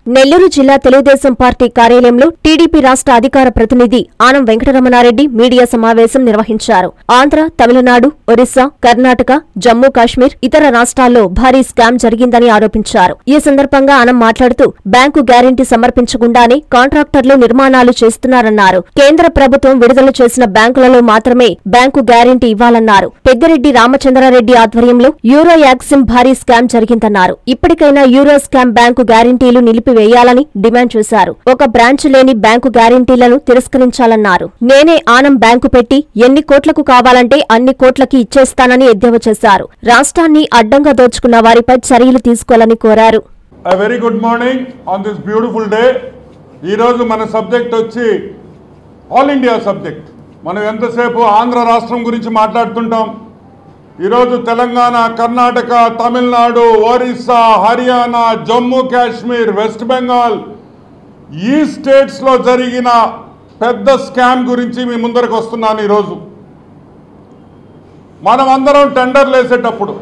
నెల్లూరు జిల్లా తెలుగుదేశం పార్టీ కార్యాలయంలో టీడీపీ రాష్ట్ర అధికార ప్రతినిధి ఆనం వెంకటరమణారెడ్డి మీడియా సమావేశం నిర్వహించారు. ఆంధ్ర, తమిళనాడు, ఒరిస్సా, కర్ణాటక, జమ్మూ కాశ్మీర్, ఇతర రాష్ట్రాల్లో భారీ స్కామ్ జరిగిందని ఆరోపించారు. ఈ సందర్భంగా ఆనం మాట్లాడుతూ బ్యాంకు గ్యారంటీ సమర్పించకుండానే కాంట్రాక్టర్లు నిర్మాణాలు చేస్తున్నారన్నారు. కేంద్ర ప్రభుత్వం విడుదల చేసిన బ్యాంకులలో మాత్రమే బ్యాంకు గ్యారంటీ ఇవ్వాలన్నారు. పెద్దిరెడ్డి రామచంద్రారెడ్డి ఆధ్వర్యంలో యూరో యాక్సిమ్ భారీ స్కామ్ జరిగిందన్నారు. ఇప్పటికైనా యూరో స్కామ్ బ్యాంకు గ్యారంటీలు నిలిపివేయాలని డిమాండ్ చేశారు. ఒక బ్రాంచ్ లేని బ్యాంకు గ్యారంటీలను తిరస్కరించాలన్నారు. నేనే ఆనం బ్యాంకు పెట్టి ఎన్ని కోట్లకు కావాలంటే అన్ని కోట్లకి ఇచ్చేస్తానని ఎద్దేవా చేశారు. రాష్ట్రాన్ని అడ్డంగా దోచుకున్న వారిపై చర్యలు తీసుకోవాలని కోరారు. Very good morning on this beautiful day. ఈరోజు మన సబ్జెక్ట్ వచ్చి ఆల్ ఇండియా సబ్జెక్ట్. మనం ఎంతసేపు ఆంధ్ర రాష్ట్రం గురించి మాట్లాడుతుంటాం. ఈరోజు తెలంగాణ, కర్ణాటక, తమిళనాడు, ఒరిస్సా, హర్యానా, జమ్మూ కాశ్మీర్, వెస్ట్ బెంగాల్ ఈ స్టేట్స్లో జరిగిన పెద్ద స్కామ్ గురించి మీ ముందరకు వస్తున్నాను. ఈరోజు మనమందరం టెండర్లు వేసేటప్పుడు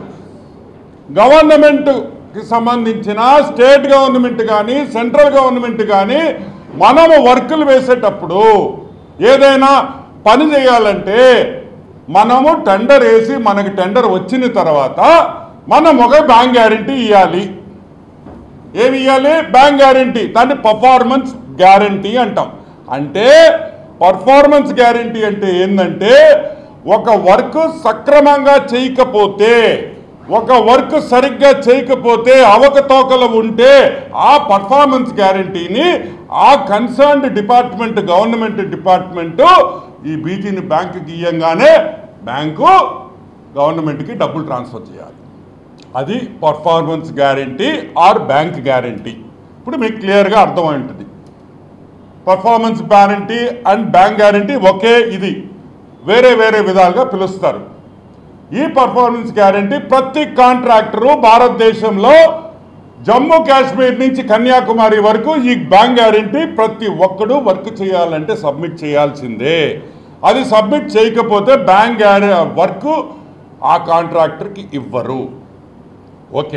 గవర్నమెంట్కి సంబంధించిన స్టేట్ గవర్నమెంట్ కానీ సెంట్రల్ గవర్నమెంట్ కానీ మనము వర్కులు వేసేటప్పుడు ఏదైనా పని చేయాలంటే మనము టెండర్ వేసి మనకి టెండర్ వచ్చిన తర్వాత మనం ఒక బ్యాంక్ గ్యారంటీ ఇవ్వాలి. ఏమి ఇవ్వాలి? Bank guarantee. దాన్ని పర్ఫార్మెన్స్ గ్యారంటీ అంటాం. అంటే పర్ఫార్మెన్స్ గ్యారంటీ అంటే ఏంటంటే ఒక వర్క్ సక్రమంగా చేయకపోతే, ఒక వర్క్ సరిగ్గా చేయకపోతే, అవకతవకలు ఉంటే ఆ పర్ఫార్మెన్స్ గ్యారంటీని ఆ కన్సర్న్డ్ డిపార్ట్మెంట్, గవర్నమెంట్ డిపార్ట్మెంటు ఈ బీటీని బ్యాంకుకి ఇయ్యంగానే బ్యాంకు గవర్నమెంట్కి డబ్బులు ట్రాన్స్ఫర్ చేయాలి. అది performance guarantee or bank guarantee. ఇప్పుడు మీకు క్లియర్గా అర్థమై ఉంటుంది. Performance guarantee and bank guarantee okay, ఇది వేరే వేరే విధాలుగా పిలుస్తారు. ఈ పర్ఫార్మెన్స్ గ్యారంటీ ప్రతి కాంట్రాక్టరు భారతదేశంలో జమ్మూ కాశ్మీర్ నుంచి కన్యాకుమారి వరకు ఈ బ్యాంక్ గ్యారంటీ ప్రతి ఒక్కడు వర్క్ చేయాలంటే సబ్మిట్ చేయాల్సిందే. అది సబ్మిట్ చేయకపోతే బ్యాంక్ వర్క్ ఆ కాంట్రాక్టర్కి ఇవ్వరు. ఓకే,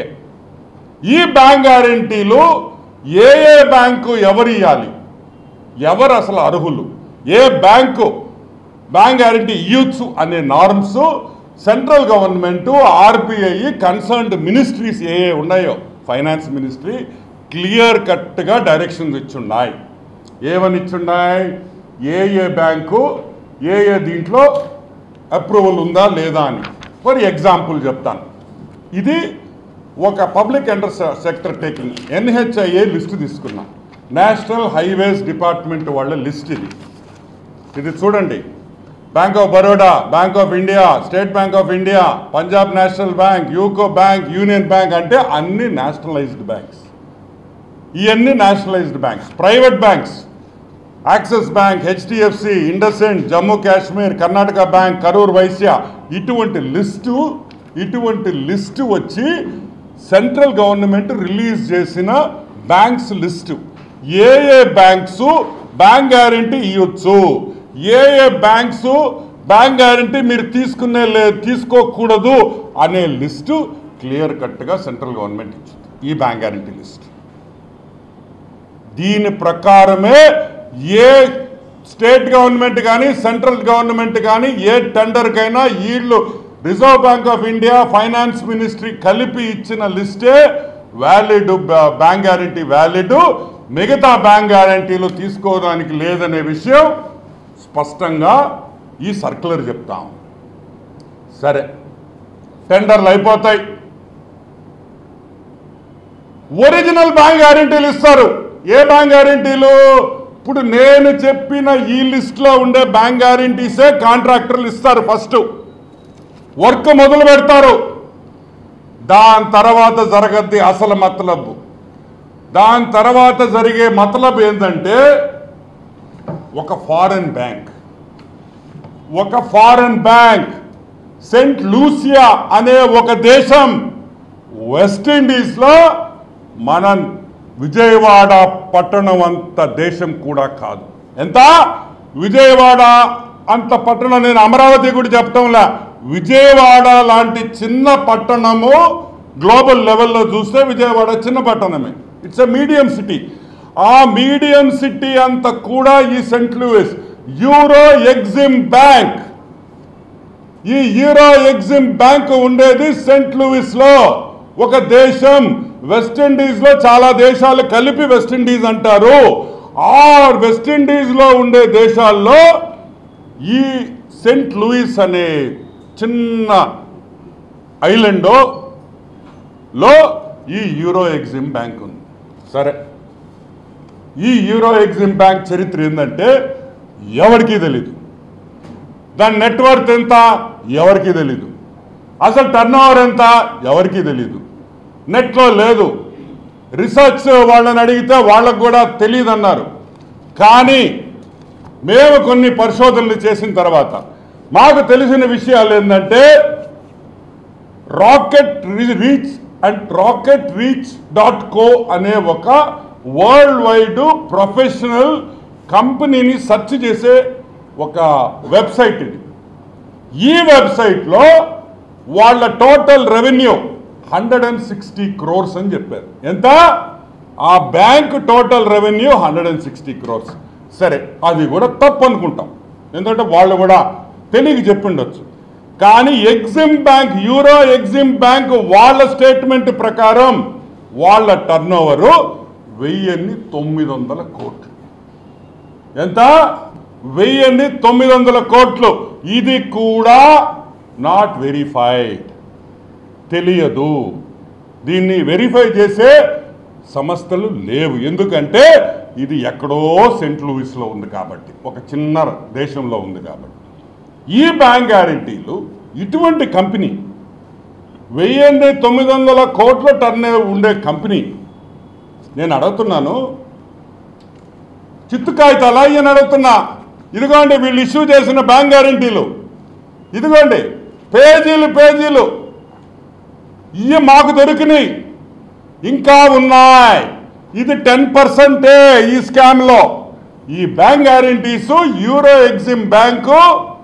ఈ బ్యాంక్ గ్యారంటీలు ఏ ఏ బ్యాంకు ఎవరు ఇవ్వాలి, ఎవరు అసలు అర్హులు, ఏ బ్యాంకు బ్యాంక్ గ్యారంటీ ఇవ్వచ్చు అనే norms central government, RBI, concerned ministries ఏ ఉన్నాయో, ఫైనాన్స్ మినిస్ట్రీ క్లియర్ కట్గా డైరెక్షన్స్ ఇచ్చున్నాయి. ఏమని ఇచ్చున్నాయి? ఏ బ్యాంకు ఏ దీంట్లో అప్రూవల్ ఉందా లేదా అని. ఫర్ ఎగ్జాంపుల్ చెప్తాను. ఇది ఒక public sector taking NHIA list తీసుకున్నా. నేషనల్ హైవేస్ డిపార్ట్మెంట్ వాళ్ళ లిస్ట్ ఇది చూడండి. Bank of Baroda, Bank of India, State Bank of India, Punjab National Bank, UCO Bank, Union Bank అంటే అన్ని నేషనలైజ్డ్ బ్యాంక్స్. ఇవన్నీ nationalized banks. Private banks Axis Bank, HDFC, IndusInd, Jammu Kashmir, Karnataka Bank, Karur Vysya, ఇటువంటి list వచ్చి central government release చేసిన banks లిస్టు. ఏ banks bank guarantee ఇవ్వచ్చు, ఏ బ్యాంక్స్ బ్యాంక్ గ్యారంటీ మీరు తీసుకోకూడదు అనే లిస్టు క్లియర్ కట్గా సెంట్రల్ గవర్నమెంట్ ఇచ్చింది. ఈ బ్యాంక్ గ్యారంటీ లిస్ట్. దీని ప్రకారమే ఏ స్టేట్ గవర్నమెంట్ కానీ సెంట్రల్ గవర్నమెంట్ కానీ ఏ టెండర్కైనా వీళ్ళు Reserve Bank of India, finance ministry కలిపి ఇచ్చిన లిస్టే వ్యాలిడ్, బ్యాంక్ గ్యారంటీ వ్యాలిడ్. మిగతా బ్యాంక్ గ్యారంటీలు తీసుకోవడానికి లేదనే విషయం స్పష్టంగా ఈ సర్క్యులర్ చెప్తాం. సరే, టెండర్లు అయిపోతాయి, ఒరిజినల్ బ్యాంక్ గ్యారంటీలు ఇస్తారు. ఏ బ్యాంక్ గ్యారంటీలు? ఇప్పుడు నేను చెప్పిన ఈ లిస్ట్లో ఉండే బ్యాంక్ గ్యారంటీసే కాంట్రాక్టర్లు ఇస్తారు. ఫస్ట్ వర్క్ మొదలు పెడతారు. దాని తర్వాత జరగద్ది అసలు మతలబ్. దాని తర్వాత జరిగే మతలబ్ ఏంటంటే ఒక ఫారెన్ బ్యాంక్ సెంట్ లూసియా అనే ఒక దేశం వెస్టిండీస్లో, మన విజయవాడ పట్టణం అంత దేశం కూడా కాదు. ఎంత? విజయవాడ అంత పట్టణం. నేను అమరావతి కూడా చెప్తాంలా. విజయవాడ లాంటి చిన్న పట్టణము గ్లోబల్ లెవెల్లో చూస్తే విజయవాడ చిన్న పట్టణమే. It's a medium city. ఆ మీడియం సిటీ అంతా కూడా ఈ Saint Louis Euro Exim Bank, ఈ యూరో ఎగ్జిమ్ బ్యాంక్ ఉండేది సెయింట్ లూయిస్ లో. ఒక దేశం వెస్టిండీస్ లో, చాలా దేశాలు కలిపి వెస్టిండీస్ అంటారు. ఆ వెస్టిండీస్ లో ఉండే దేశాల్లో ఈ సెయింట్ లూయిస్ అనే చిన్న ఐలాండ్లో ఈ యూరో ఎగ్జిమ్ బ్యాంక్ ఉంది. సరే, ఈ యూరో ఎగ్జిమ్ బ్యాంక్ చరిత్ర ఏంటంటే ఎవరికీ తెలీదు. దాని నెట్వర్క్ ఎంత ఎవరికీ తెలీదు. అసలు టర్న్ ఓవర్ ఎంత ఎవరికీ తెలీదు. నెట్లో లేదు. రీసెర్చ్ వాళ్ళని అడిగితే వాళ్ళకు కూడా తెలియదు అన్నారు. కానీ మేము కొన్ని పరిశోధనలు చేసిన తర్వాత మాకు తెలిసిన విషయాలు ఏంటంటే rocketreach.co అనే ఒక వరల్డ్ వైడ్ ప్రొఫెషనల్ కంపెనీని సెర్చ్ చేసే ఒక వెబ్సైట్ ఇది. ఈ వెబ్సైట్లో వాళ్ళ టోటల్ రెవెన్యూ 160 crores అని చెప్పారు. ఎంత? ఆ బ్యాంక్ టోటల్ రెవెన్యూ 160 crores. సరే, అది కూడా తప్పు అనుకుంటాం, ఎందుకంటే వాళ్ళు కూడా తెలియక చెప్పిండొచ్చు. కానీ Exim Bank, Euro Exim Bank వాళ్ళ స్టేట్మెంట్ ప్రకారం వాళ్ళ టర్న్ ఓవరు 1900 కోట్లు. ఎంత? 1900 కోట్లు. ఇది కూడా నాట్ వెరిఫైడ్, తెలియదు. దీన్ని వెరిఫై చేసే సంస్థలు లేవు. ఎందుకంటే ఇది ఎక్కడో సెయింట్ లూయిస్లో ఉంది కాబట్టి, ఒక చిన్న దేశంలో ఉంది కాబట్టి. ఈ బ్యాంక్ గ్యారంటీలు ఇటువంటి కంపెనీ 1900 కోట్ల టర్న్ ఉండే కంపెనీ, నేను అడుగుతున్నాను, చిత్తు కాగితాలా ఈయన అడుగుతున్నా. ఇదిగోండి వీళ్ళు ఇష్యూ చేసిన బ్యాంక్ గ్యారంటీలు, ఇదిగోండి పేజీలు పేజీలు, ఇవి మాకు దొరికినాయి, ఇంకా ఉన్నాయి. ఇది 10% ఈ స్కామ్లో. ఈ bank guarantees Euro Exim Bank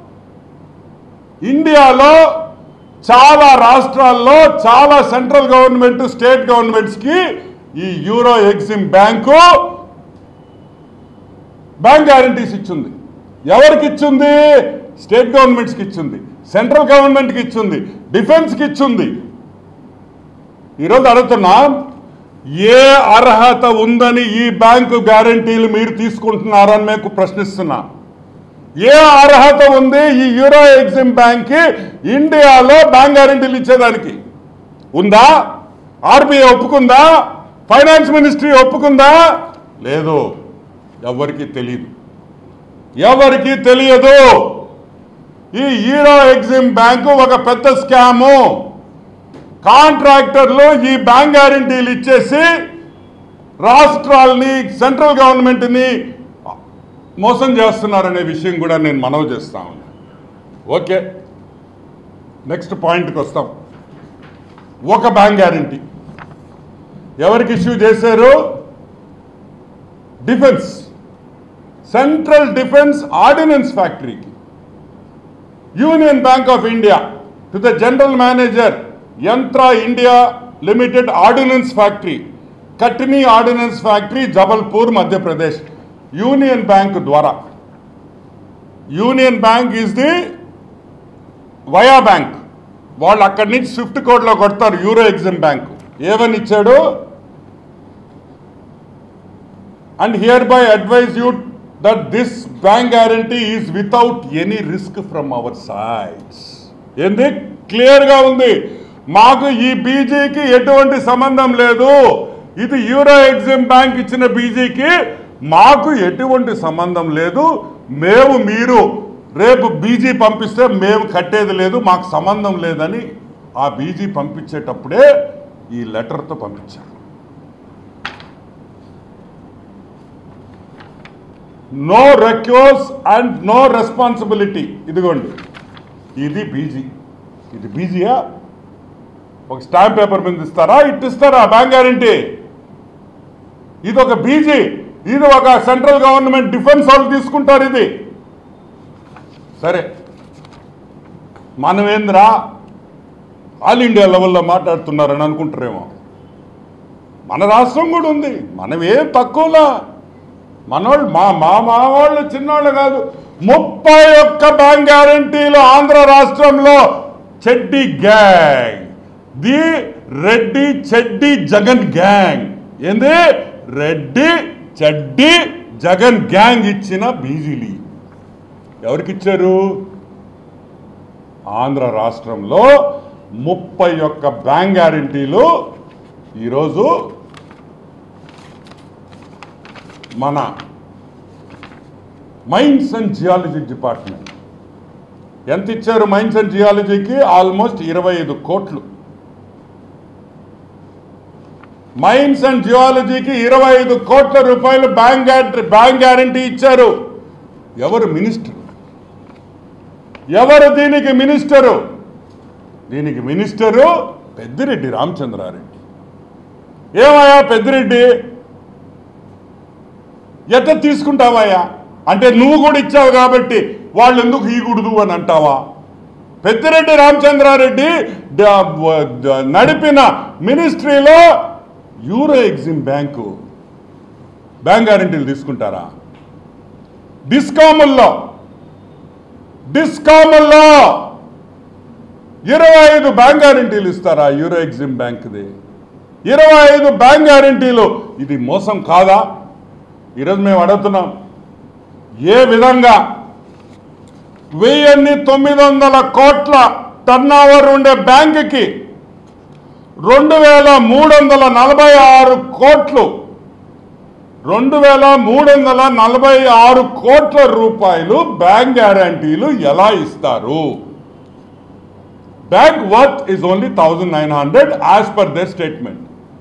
ఇండియాలో చాలా రాష్ట్రాల్లో, చాలా సెంట్రల్ గవర్నమెంట్, స్టేట్ గవర్నమెంట్స్కి ఈ Euro Exim Bank bank guarantees ఇచ్చింది. ఎవరికి ఇచ్చింది? స్టేట్ గవర్నమెంట్స్కి ఇచ్చింది, సెంట్రల్ గవర్నమెంట్కి ఇచ్చింది, డిఫెన్స్కి ఇచ్చింది. ఈరోజు అడుగుతున్నా, ఏ అర్హత ఉందని ఈ బ్యాంకు గ్యారంటీలు మీరు తీసుకుంటున్నారని మేము ప్రశ్నిస్తున్నా. ఏ అర్హత ఉంది ఈ యూరో ఎగ్జిమ్ బ్యాంక్కి ఇండియాలో బ్యాంక్ గ్యారంటీలు ఇచ్చేదానికి? ఉందా? ఆర్బీఐ ఒప్పుకుందా? ఫైనాన్స్ మినిస్ట్రీ ఒప్పుకుందా? లేదు. ఎవరికి తెలియదు, ఎవరికి తెలియదు. ఈ యూరో ఎగ్జిమ్ బ్యాంకు ఒక పెద్ద స్కాము. కాంట్రాక్టర్లు ఈ బ్యాంక్ గ్యారంటీలు ఇచ్చేసి రాష్ట్రాలని, సెంట్రల్ గవర్నమెంట్ని మోసం చేస్తున్నారనే విషయం కూడా నేను మనవి చేస్తా ఉన్నాను. ఓకే, నెక్స్ట్ పాయింట్కి వస్తాం. ఒక బ్యాంక్ గ్యారంటీ ఎవరికి ఇష్యూ చేశారు? డిఫెన్స్, సెంట్రల్ డిఫెన్స్ ఆర్డినెన్స్ ఫ్యాక్టరీకి. Union bank of India to the general manager Yantra India limited ordnance factory, Katni ordnance factory, Jabalpur, Madhya Pradesh. Union bank ద్వారా, union bank is the via bank. వాళ్ళు అక్కడి నుంచి స్విఫ్ట్ కోడ్లో కొడతారు యూరో ఎగ్జిమ్ బ్యాంక్. ఏమని ఇచ్చాడు? And hereby advise you that this bank guarantee is without any risk from our sides. ఏంది? క్లియర్గా ఉంది. మాకు ఈ బీజీకి ఎటువంటి సంబంధం లేదు. ఇది యూరో ఎగ్జిమ్ బ్యాంక్ ఇచ్చిన బీజీకి మాకు ఎటువంటి సంబంధం లేదు. మేము, మీరు రేపు బీజీ పంపిస్తే మేము కట్టేది లేదు, మాకు సంబంధం లేదని ఆ బీజీ పంపించేటప్పుడే ఈ లెటర్తో పంపించారు. No request and no responsibility. ఇదిగోండి, ఇది బీజీ. ఇది బీజీయా? ఒక స్టాంప్ పేపర్ మీద ఇస్తారా? ఇస్తారా బ్యాంక్ గ్యారంటీ? ఇది ఒక బీజీ, ఇది ఒక సెంట్రల్ గవర్నమెంట్ డిఫెన్స్ వాళ్ళు తీసుకుంటారు. ఇది సరే, మనమేంద్రా ఆల్ ఇండియా లెవెల్లో మాట్లాడుతున్నారని అనుకుంటారేమో. మన రాష్ట్రం కూడా ఉంది. మనమేం తక్కువలా, మనోళ్ళు మా వాళ్ళు చిన్నోళ్ళు కాదు. 31 బ్యాంక్ గ్యారంటీలు ఆంధ్ర రాష్ట్రంలో. చెడ్డి గ్యాంగ్, ది రెడ్డి చెడ్డి జగన్ గ్యాంగ్. ఏంది? రెడ్డి చెడ్డి జగన్ గ్యాంగ్ ఇచ్చిన బీజీలు ఎవరికి ఇచ్చారు? ఆంధ్ర రాష్ట్రంలో 31 బ్యాంక్ గ్యారంటీలు ఈరోజు మన మైన్స్ అండ్ జియాలజీ డిపార్ట్మెంట్ ఎంత ఇచ్చారు? మైన్స్ అండ్ జియాలజీకి ఆల్మోస్ట్ 25 కోట్లు. మైన్స్ అండ్ జియాలజీకి 25 కోట్ల రూపాయలు బ్యాంక్ గ్యారంటీ ఇచ్చారు. ఎవరు మినిస్టర్? ఎవరు దీనికి మినిస్టరు? దీనికి మినిస్టరు పెద్దిరెడ్డి రామచంద్రారెడ్డి. ఏమయ్యా పెద్దిరెడ్డి, ఎట్ట తీసుకుంటావయ్యా? అంటే నువ్వు కూడా ఇచ్చావు కాబట్టి వాళ్ళు ఎందుకు ఇవ్వకూడదు అని అంటావా? పెద్దిరెడ్డి రామచంద్రారెడ్డి నడిపిన మినిస్ట్రీలో యూరో ఎగ్జిమ్ బ్యాంక్ గ్యారంటీలు తీసుకుంటారా? డిస్కాముల్లో 25 బ్యాంక్ గ్యారంటీలు ఇస్తారా? యూరో ఎగ్జిమ్ బ్యాంక్ది 25 బ్యాంక్ గ్యారంటీలు. ఇది మోసం కాదా? ఈరోజు మేము అడుగుతున్నాం, ఏ విధంగా 1900 కోట్ల టర్న్ ఓవర్ ఉండే బ్యాంకుకి 2346 కోట్లు 2346 కోట్ల రూపాయలు బ్యాంక్ గ్యారంటీలు ఎలా ఇస్తారు? Bank worth is only 1900 as per their statement.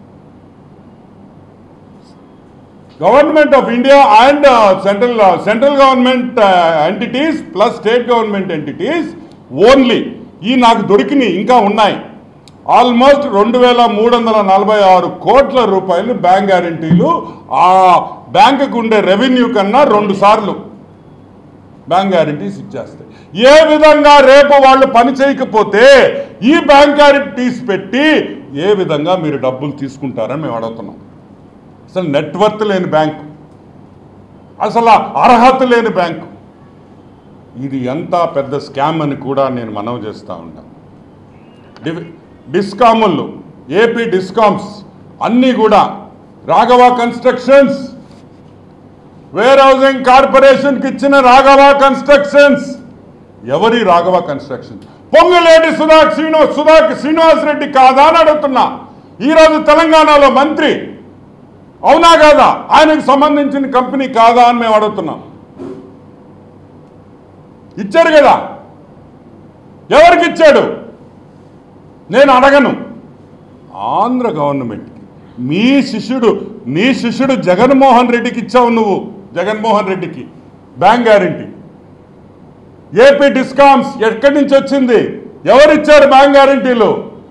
Government of India and central government entities plus state government entities only ఈ నాకు దొరికినాయి, ఇంకా ఉన్నాయి. ఆల్మోస్ట్ 2346 కోట్ల రూపాయలు బ్యాంక్ గ్యారంటీలు ఆ బ్యాంకుకు ఉండే రెవెన్యూ కన్నా 2 సార్లు బ్యాంక్ గ్యారంటీస్ ఇచ్చేస్తాయి. ఏ విధంగా రేపు వాళ్ళు పని చేయకపోతే ఈ బ్యాంక్ గ్యారంటీస్ పెట్టి ఏ విధంగా మీరు డబ్బులు తీసుకుంటారని మేము అడుగుతున్నాం. అసలు నెట్వర్త్ లేని బ్యాంకు, అసలు అర్హత లేని బ్యాంకు, ఇది ఎంత పెద్ద స్కామ్ అని కూడా నేను మనవి చేస్తూ ఉంటాను. డిస్కాములు, ఏపీ డిస్కామ్స్ అన్నీ కూడా రాఘవ కన్స్ట్రక్షన్స్, వేర్ హౌసింగ్ కార్పొరేషన్కి ఇచ్చిన రాఘవ కన్స్ట్రక్షన్స్. ఎవరి రాఘవ కన్స్ట్రక్షన్? పొంగులేటి శ్రీనివాస్ రెడ్డి కాదా అని అడుగుతున్నా. ఈరోజు తెలంగాణలో మంత్రి, అవునా కాదా? ఆయనకు సంబంధించిన కంపెనీ కాదా అని మేము అడుగుతున్నాం. ఇచ్చారు కదా, ఎవరికి ఇచ్చాడు? నేను అడగను. ఆంధ్ర గవర్నమెంట్కి, నీ శిష్యుడు జగన్మోహన్ రెడ్డికి ఇచ్చావు నువ్వు. జగన్మోహన్ రెడ్డికి బ్యాంక్ గ్యారంటీ. ఏపీ డిస్కామ్స్ ఎక్కడి నుంచి వచ్చింది? ఎవరిచ్చారు బ్యాంక్ గ్యారంటీలు?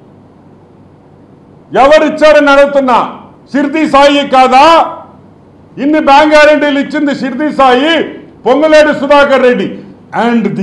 ఎవరిచ్చారని అడుగుతున్నా. షిర్దీ సాయి కాదా? ఇన్ని బ్యాంక్ గ్యారంటీలు ఇచ్చింది Shirdi Sai, Ponguleti Sudhakar Reddy and the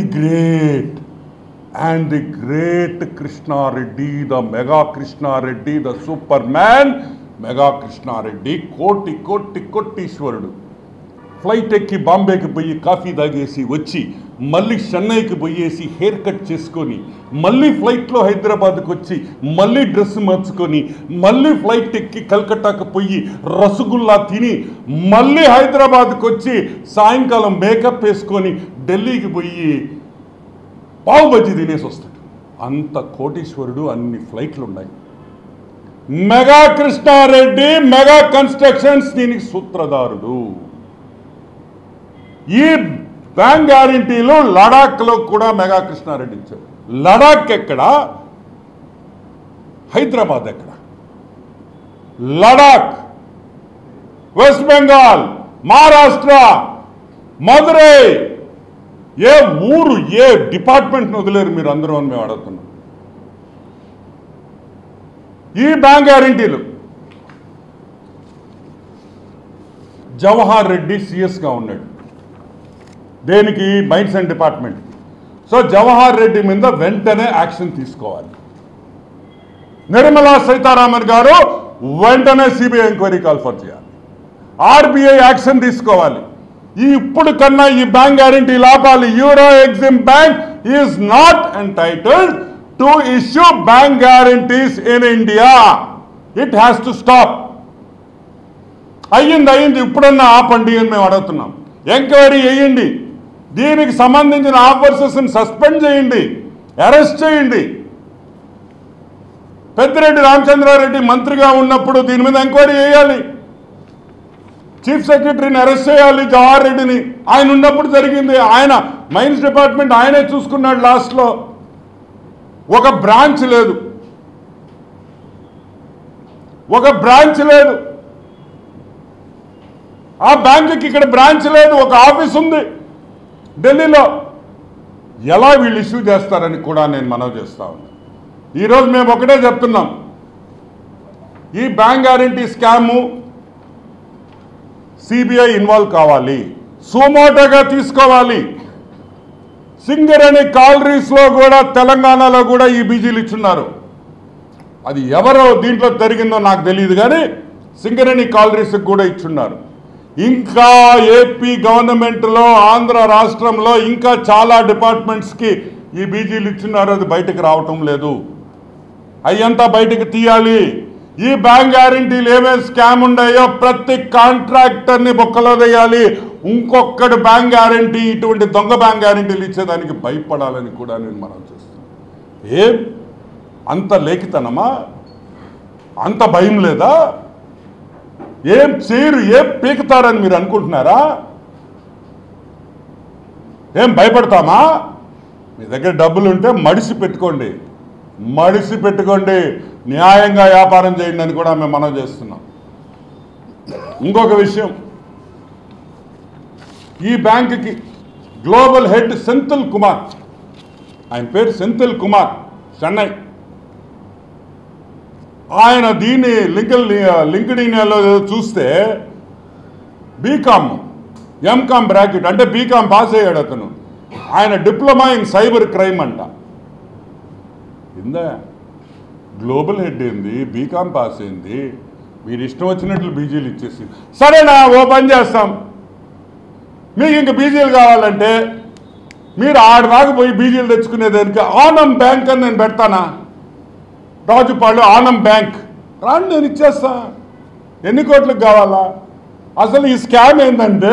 great Krishna Reddy, the mega Krishna Reddy, the super man mega Krishna Reddy. కోటీశ్వరుడు. ఫ్లైట్ ఎక్కి బాంబేకి పోయి కాఫీ తాగేసి వచ్చి మళ్ళీ చెన్నైకి పోయేసి హెయిర్ కట్ చేసుకొని మళ్ళీ ఫ్లైట్లో హైదరాబాద్కి వచ్చి మళ్ళీ డ్రెస్ మార్చుకొని మళ్ళీ ఫ్లైట్ ఎక్కి కల్కట్టాకు పోయి రసగుల్లా తిని మళ్ళీ హైదరాబాద్కి వచ్చి సాయంకాలం మేకప్ వేసుకొని ఢిల్లీకి పోయి పావు బజ్జీ తినేసి వస్తాడు. అంత కోటీశ్వరుడు, అన్ని ఫ్లైట్లు ఉన్నాయి. మెగా కృష్ణారెడ్డి, మెగా కన్స్ట్రక్షన్స్ దీనికి సూత్రధారుడు. ఈ బ్యాంక్ గ్యారంటీలు లడాఖ్లో కూడా మెగా కృష్ణారెడ్డి ఇచ్చాడు. లడాక్ ఎక్కడ? హైదరాబాద్ ఎక్కడ? లడాక్, వెస్ట్ బెంగాల్, మహారాష్ట్ర, మదురై, ఏ ఊరు, ఏ డిపార్ట్మెంట్ని వదిలేరు మీరు అందరూ అని మేము అడుగుతున్నాం. ఈ బ్యాంక్ గ్యారంటీలు జవహర్ రెడ్డి సిఎస్గా ఉన్నాడు. దేనికి? Mines and department. So Jawahar Reddy మీద వెంటనే యాక్షన్ తీసుకోవాలి. నిర్మలా సీతారామన్ గారు వెంటనే సిబిఐ ఎంక్వైరీ కాల్ఫర్ చేయాలి. ఆర్బీఐ యాక్షన్ తీసుకోవాలి. ఇప్పుడు కన్నా ఈ బ్యాంక్ గ్యారంటీలు ఆపాలి. Euro Exim bank is not entitled to issue bank guarantees in India. It has to stop. అయ్యింది, ఇప్పుడన్నా ఆపండి అని మేము అడుగుతున్నాం. ఎంక్వైరీ చేయండి, దీనికి సంబంధించిన ఆఫీసర్స్ని సస్పెండ్ చేయండి, అరెస్ట్ చేయండి. పెద్దిరెడ్డి రామచంద్రారెడ్డి మంత్రిగా ఉన్నప్పుడు దీని మీద ఎంక్వైరీ చేయాలి. చీఫ్ సెక్రటరీని అరెస్ట్ చేయాలి, జవహర్ రెడ్డిని. ఆయన ఉన్నప్పుడు జరిగింది. ఆయన మైన్స్ డిపార్ట్మెంట్ ఆయనే చూసుకున్నాడు. లాస్ట్లో ఒక బ్రాంచ్ లేదు, ఆ బ్యాంకుకి ఇక్కడ బ్రాంచ్ లేదు, ఒక ఆఫీస్ ఉంది ఢిల్లీలో. ఎలా వీళ్ళు ఇష్యూ చేస్తారని కూడా నేను మనవి చేస్తా ఉన్నాను. ఈరోజు మేము ఒకటే చెప్తున్నాం, ఈ bank guarantee scam CBI involve కావాలి, సుమోటోగా తీసుకోవాలి. సింగరేణి కాలరీస్లో కూడా తెలంగాణలో కూడా ఈ బీజీలు ఇచ్చున్నారు. అది ఎవరో దీంట్లో జరిగిందో నాకు తెలియదు, కానీ సింగరేణి కాలరీస్కి కూడా ఇచ్చున్నారు. ఇంకా ఏపీ గవర్నమెంట్లో, ఆంధ్ర రాష్ట్రంలో ఇంకా చాలా డిపార్ట్మెంట్స్కి ఈ బీజీలు ఇచ్చున్నారు. అది బయటకు రావటం లేదు. అయ్యంతా బయటకు తీయాలి. ఈ బ్యాంక్ గ్యారంటీలు ఏమేమి స్కామ్ ఉన్నాయో ప్రతి కాంట్రాక్టర్ని బొక్కలో వేయాలి. ఇంకొకటి బ్యాంక్ గ్యారంటీ, ఇటువంటి దొంగ బ్యాంక్ గ్యారంటీలు ఇచ్చేదానికి భయపడాలని కూడా నేను మనం చేస్తున్నాను. ఏం అంత లేఖితనమా? అంత భయం లేదా? ఏం చేయరు, ఏం పీకుతారని మీరు అనుకుంటున్నారా? ఏం భయపడతామా? మీ దగ్గర డబ్బులు ఉంటే మడిసి పెట్టుకోండి, న్యాయంగా వ్యాపారం చేయండి అని కూడా మేము మనవి చేస్తున్నాం. ఇంకొక విషయం, ఈ బ్యాంకుకి గ్లోబల్ హెడ్ సెంథిల్ కుమార్, ఆయన పేరు సెంథిల్ కుమార్, చెన్నై. ఆయన దీన్ని లింక్డ్ఇన్లో చూస్తే బీకామ్, ఎంకామ్ బ్రాకెట్ అంటే బీకామ్ పాస్ అయ్యాడు అతను. ఆయన డిప్లొమా ఇన్ సైబర్ క్రైమ్ అంట. ఇందా గ్లోబల్ హెడ్ ఏంది, బీకామ్ పాస్ అయింది, మీరు ఇష్టం వచ్చినట్లు బీజీలు ఇచ్చేసి. సరేనా, ఓ పని చేస్తాం, మీకు ఇంక బీజీలు కావాలంటే మీరు ఆడదాకా పోయి బీజీలు తెచ్చుకునేదానికి ఆనం బ్యాంక్ అని నేను పెడతానా, రాజుపాడు ఆనం బ్యాంక్ రాండి, నేను ఇచ్చేస్తా. ఎన్ని కోట్లకు కావాలా? అసలు ఈ స్కామ్ ఏంటంటే,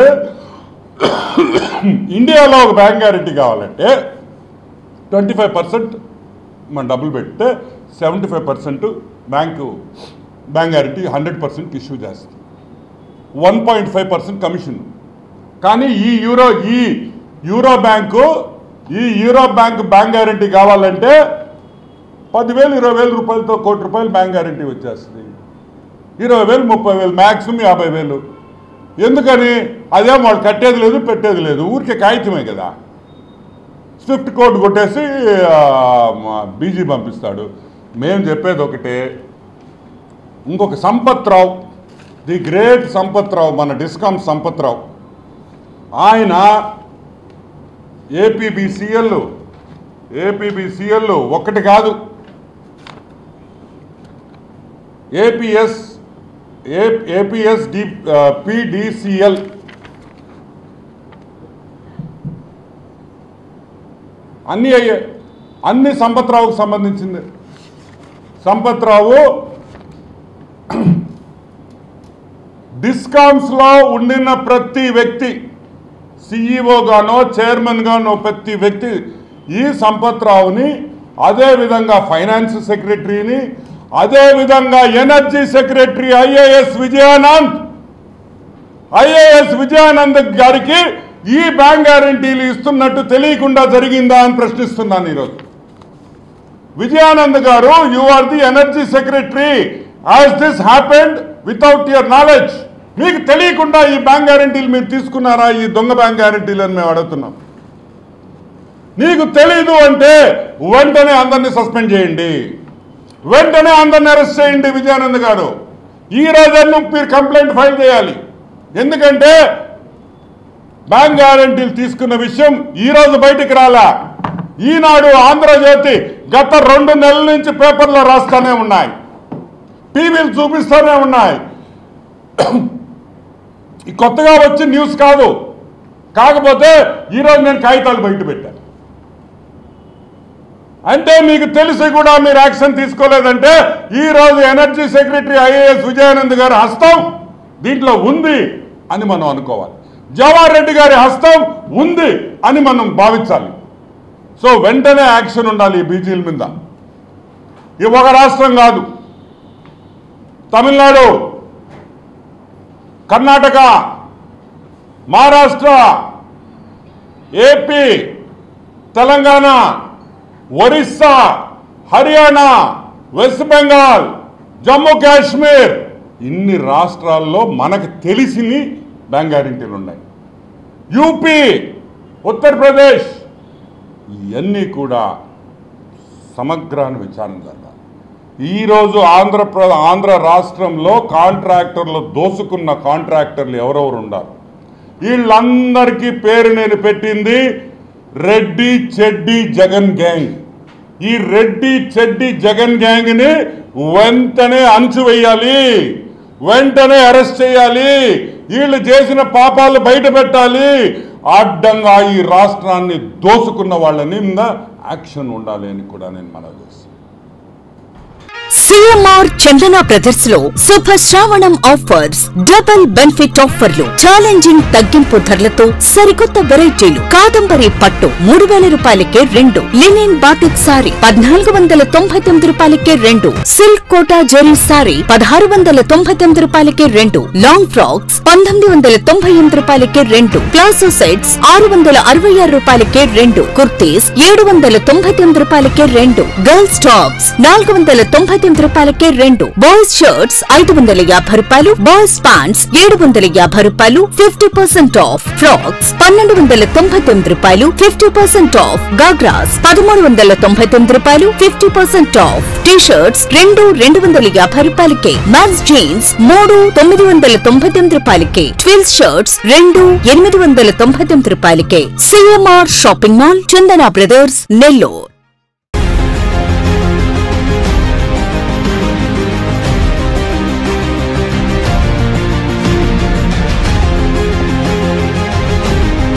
ఇండియాలో ఒక బ్యాంక్ గ్యారెంటీ కావాలంటే 25% మన డబ్బులు పెడితే 75% బ్యాంక్ గ్యారెంటీ 100% ఇష్యూ చేస్తుంది. 1.5% కమిషన్. కానీ ఈ యూరో బ్యాంక్ బ్యాంక్ గ్యారెంటీ కావాలంటే 10,000 20,000 రూపాయలతో ₹1 కోటి బ్యాంక్ గ్యారెంటీ వచ్చేస్తుంది. 20,000 30,000 మ్యాక్సిమం 50,000. ఎందుకని? అదేం వాళ్ళు కట్టేది లేదు, పెట్టేది లేదు, ఊరికే కాగితమే కదా. స్విఫ్ట్ కోడ్ కొట్టేసి బీజీ పంపిస్తాడు. మేము చెప్పేది ఒకటే, ఇంకొక సంపత్రావు, ది గ్రేట్ సంపత్రావు, మన డిస్కామ్ సంపత్రావు, ఆయన ఏపీబీసీఎల్ ఒకటి కాదు, పీడీసీఎల్ అన్నీ అయ్యాయి. అన్ని సంపత్రావుకు సంబంధించింది. సంపత్రావు డిస్కామ్స్లో ఉండిన ప్రతి వ్యక్తి, సిఈఓగానో చైర్మన్గానో ప్రతి వ్యక్తి ఈ సంపత్రావుని, అదేవిధంగా ఫైనాన్స్ సెక్రటరీని, అదేవిధంగా ఎనర్జీ సెక్రటరీ ఐఏఎస్ విజయానంద్ గారికి ఈ బ్యాంక్ గ్యారెంటీలు ఇస్తున్నట్టు తెలియకుండా జరిగిందా అని ప్రశ్నిస్తున్నాను ఈరోజు. Vijayanand garu, you are the energy secretary, has this happened without your knowledge? మీకు తెలియకుండా ఈ బ్యాంక్ గ్యారెంటీలు మీరు తీసుకున్నారా? ఈ దొంగ బ్యాంక్ గ్యారెంటీలు అని మేము అడుగుతున్నాం. నీకు తెలీదు అంటే వెంటనే అందరినీ సస్పెండ్ చేయండి, వెంటనే అందరిని అరెస్ట్ చేయండి. విజయానంద్ గారు, ఈ రోజు మీరు కంప్లైంట్ ఫైల్ చేయాలి. ఎందుకంటే బ్యాంక్ గ్యారెంటీలు తీసుకున్న విషయం ఈ రోజు బయటికి రాలా. ఈనాడు, ఆంధ్రజ్యోతి గత 2 నెలల నుంచి పేపర్లో రాస్తానే ఉన్నాయి. టీవీలు చూపిస్తూనే ఉన్నాయి. కొత్తగా వచ్చి న్యూస్ కాదు. కాకపోతే ఈరోజు నేను కాగితాలు బయట పెట్టాను. అంటే మీకు తెలిసి కూడా మీరు యాక్షన్ తీసుకోలేదంటే ఈరోజు ఎనర్జీ సెక్రటరీ ఐఏఎస్ విజయానంద్ గారి హస్తం దీంట్లో ఉంది అని మనం అనుకోవాలి. జవహర్ రెడ్డి గారి హస్తం ఉంది అని మనం భావించాలి. సో వెంటనే యాక్షన్ ఉండాలి ఈ బీజీల మీద. ఇది ఒక రాష్ట్రం కాదు, తమిళనాడు, కర్ణాటక, మహారాష్ట్ర, ఏపీ, తెలంగాణ, ఒరిస్సా, హర్యానా, వెస్ట్ బెంగాల్, జమ్మూ కాశ్మీర్, ఇన్ని రాష్ట్రాల్లో మనకు తెలిసిని బ్యాంక్ గ్యారెంటీలు ఉన్నాయి. యూపీ, ఉత్తరప్రదేశ్, ఇవన్నీ కూడా సమగ్రాన్ని విచారణ జరగాలి. ఈరోజు ఆంధ్ర రాష్ట్రంలో కాంట్రాక్టర్లు దోసుకున్న కాంట్రాక్టర్లు ఎవరెవరు ఉన్నారు, వీళ్ళందరికీ పేరు నేను పెట్టింది రెడ్డి చెడ్డి జగన్ గ్యాంగ్. ఈ రెడ్డి చెడ్డి జగన్ గ్యాంగ్ని వెంటనే అణచివేయాలి, వెంటనే అరెస్ట్ చేయాలి, వీళ్ళు చేసిన పాపాలు బయట పెట్టాలి. అడ్డంగా ఈ రాష్ట్రాన్ని దోసుకున్న వాళ్ళని మీద యాక్షన్ ఉండాలి అని కూడా నేను మనవి చేస్తాను. సిఎంఆర్ చందన బ్రదర్స్ లో శుభ శ్రావణం ఆఫర్స్, డబుల్ బెనిఫిట్ ఆఫర్లు, ఛాలెంజింగ్ తగ్గింపు ధరలతో సరికొత్త వెరైటీలు. కాదంబరి పట్టు 3000 రూపాయలకే 2, లినిన్ బాటిక్ సారీ 1499 రూపాయలకే 2, సిల్క్ కోటా జెరీ సారీ 1699 రూపాయలకే 2, లాంగ్ ఫ్రాక్స్ 1998 రూపాయలకే 2, ప్లాజో సెట్స్ 666 రూపాయలకే 2, కుర్తీస్ 799 రూపాయలకే 2, గర్ల్స్ టాప్స్ 499 రూపాయలకే 2, బాయ్స్ షర్ట్స్ 550 రూపాయలు, బాయ్స్ ప్యాంట్స్ 750 రూపాయలు 50% ఆఫ్, ఫ్రాక్స్ 1299 రూపాయలు 50% ఆఫ్, గాగ్రాస్ 1399 రూపాయలు 50% ఆఫ్, టీ షర్ట్స్ 250 రూపాయలకే, మ్యాన్స్ జీన్స్ 999 రూపాయలకే, ట్విల్స్ షర్ట్స్ 899 రూపాయలకే. CMR shopping mall, Chandana brothers, Nellore.